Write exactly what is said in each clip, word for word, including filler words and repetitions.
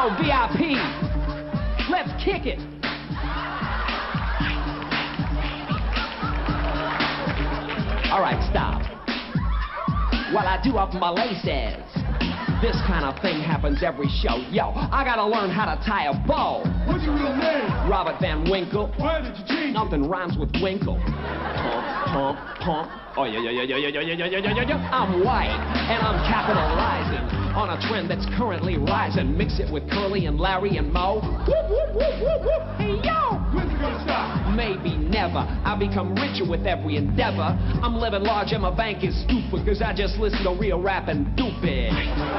Yo, V I P, let's kick it. All right, stop. While I do up my laces, this kind of thing happens every show. Yo, I gotta learn how to tie a bow. What's your real name? Robert Van Winkle. Why did you change it? Nothing rhymes with Winkle. Pump, pump, pump. Oh, yeah, yeah, yeah, yeah, yeah, yeah, yeah, yeah, yeah, yeah, yeah. I'm white, and I'm capitalizing on a trend that's currently rising. Mix it with Curly and Larry and Moe. Whoop, whoop, whoop, whoop, whoop. Hey, yo! When's it gonna stop? Maybe never. I become richer with every endeavor. I'm living large and my bank is stupid, cause I just listen to real rap and stupid.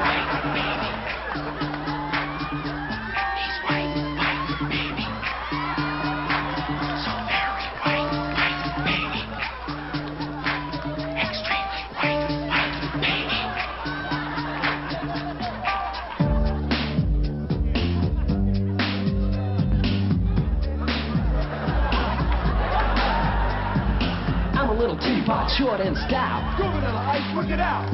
Little teapot, short in style. Go vanilla ice, work it out.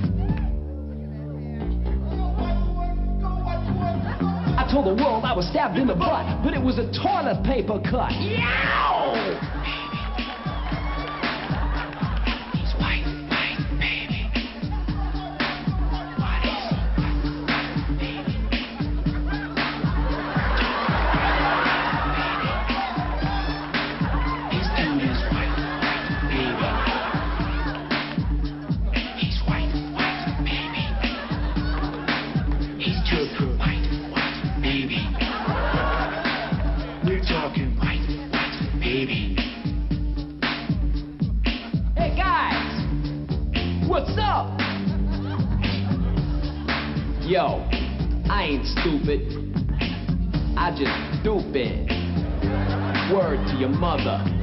I told the world I was stabbed in the butt, but it was a toilet paper cut. Yow! He's white, white, baby. What is baby? His dude is white. He's white, white, baby. He's just a white, white, baby. We're talking white, white, baby. Hey guys, what's up? Yo, I ain't stupid. I just stupid. Word to your mother.